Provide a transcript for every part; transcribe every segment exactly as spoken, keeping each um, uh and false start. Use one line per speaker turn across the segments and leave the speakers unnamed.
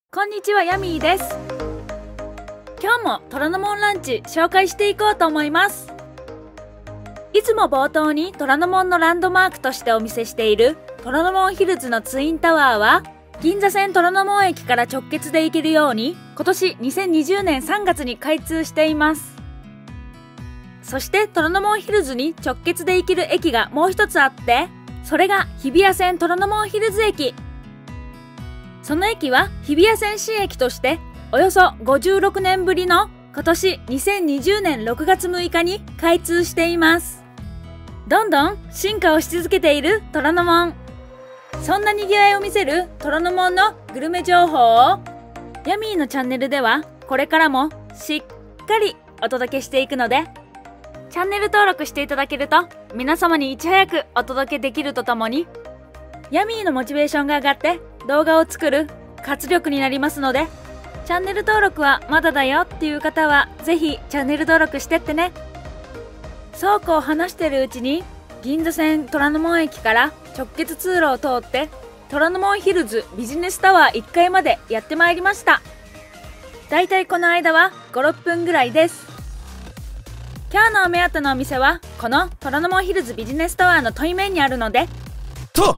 こんにちは、ヤミーです。今日も虎ノ門ランチ紹介していこうと思います。いつも冒頭に虎ノ門のランドマークとしてお見せしている虎ノ門ヒルズのツインタワーは、銀座線虎ノ門駅から直結で行けるように今年にせんにじゅうねんさんがつに開通しています。そして虎ノ門ヒルズに直結で行ける駅がもう一つあって、それが日比谷線虎ノ門ヒルズ駅。その駅は日比谷線新駅としておよそごじゅうろくねんぶりの今年にせんにじゅうねんろくがつむいかに開通しています。どんどん進化をし続けている虎ノ門。そんなにぎわいを見せる虎ノ門のグルメ情報をヤミーのチャンネルではこれからもしっかりお届けしていくので、チャンネル登録していただけると皆様にいち早くお届けできるとともに、ヤミーのモチベーションが上がって動画を作る活力になりますので、チャンネル登録はまだだよっていう方はぜひチャンネル登録してってね。そうこう話してるうちに銀座線虎ノ門駅から直結通路を通って虎ノ門ヒルズビジネスタワーいっかいまでやってまいりました。だいたいこの間はご、ろっぷんぐらいです。今日のお目当てのお店はこの虎ノ門ヒルズビジネスタワーの対面にあるので、と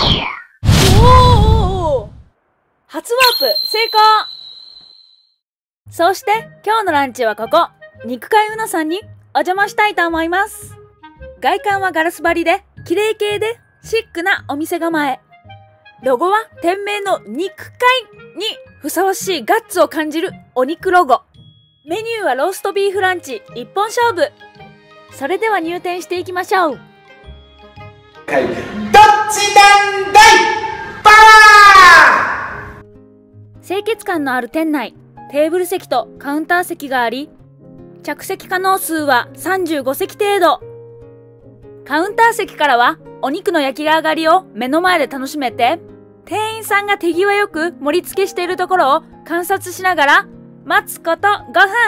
おお初ワープ成功。そして今日のランチはここ肉界うなさんにお邪魔したいと思います。外観はガラス張りで綺麗系でシックなお店構え。ロゴは店名の肉界にふさわしいガッツを感じるお肉ロゴ。メニューはローストビーフランチ一本勝負。それでは入店していきましょう。
どっちなんだいパワー。
清潔感のある店内、テーブル席とカウンター席があり、着席可能数はさんじゅうごせき程度。カウンター席からはお肉の焼き上がりを目の前で楽しめて、店員さんが手際よく盛り付けしているところを観察しながら待つことごふ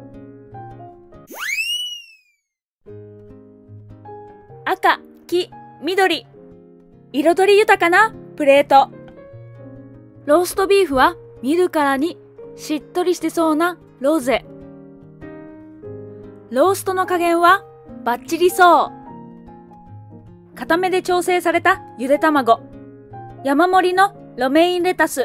ん。赤、黄、緑、彩り豊かなプレート。ローストビーフは見るからにしっとりしてそうなロゼ。ローストの加減はバッチリそう。固めで調整されたゆで卵、山盛りのロメインレタス。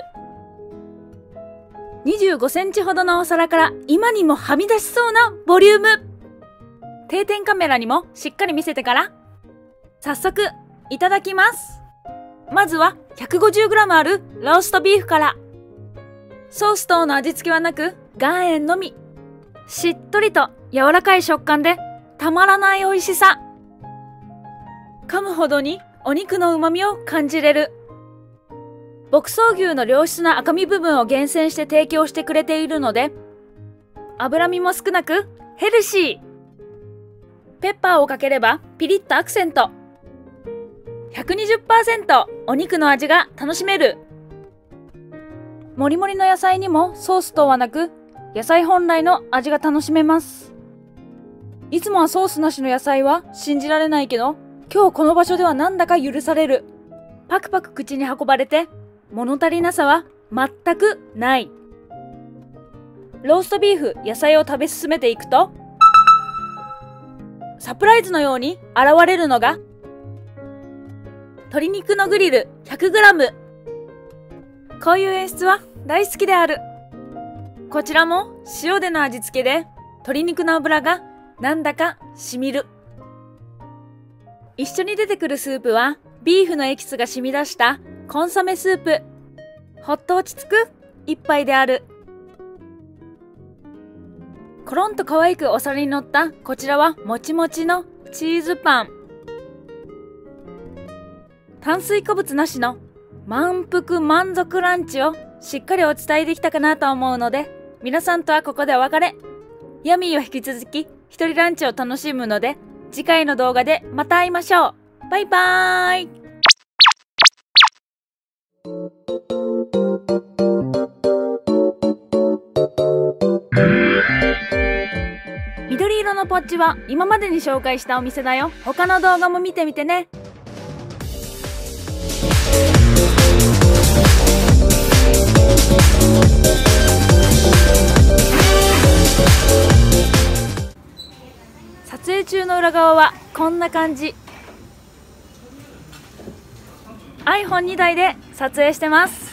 にじゅうごセンチほどのお皿から今にもはみ出しそうなボリューム。定点カメラにもしっかり見せてから早速いただきます。まずは ひゃくごじゅうグラム あるローストビーフから。ソース等の味付けはなく岩塩のみ。しっとりと柔らかい食感でたまらない美味しさ。噛むほどにお肉の旨味を感じれる。牧草牛の良質な赤身部分を厳選して提供してくれているので、脂身も少なくヘルシー。ペッパーをかければピリッとアクセント。ひゃくにじゅっパーセント お肉の味が楽しめる。もりもりの野菜にもソース等はなく、野菜本来の味が楽しめます。いつもはソースなしの野菜は信じられないけど、今日この場所ではなんだか許される。パクパク口に運ばれて物足りなさは全くない。ローストビーフ、野菜を食べ進めていくと、サプライズのように現れるのが鶏肉のグリル ひゃくグラム。こういう演出は大好きである。こちらも塩での味付けで鶏肉の脂がなんだかしみる。一緒に出てくるスープはビーフのエキスが染み出したコンソメスープ。ほっと落ち着く一杯である。コロンと可愛くお皿に乗ったこちらはもちもちのチーズパン。炭水化物なしの満腹満足ランチをしっかりお伝えできたかなと思うので、皆さんとはここでお別れ。ヤミーは引き続き一人ランチを楽しむので、次回の動画でまた会いましょう。バイバーイ。緑色のポッチは今までに紹介したお店だよ。他の動画も見てみてね。
We'll be right back.
中の裏側はこんな感じ。 アイフォンに 台で撮影してます。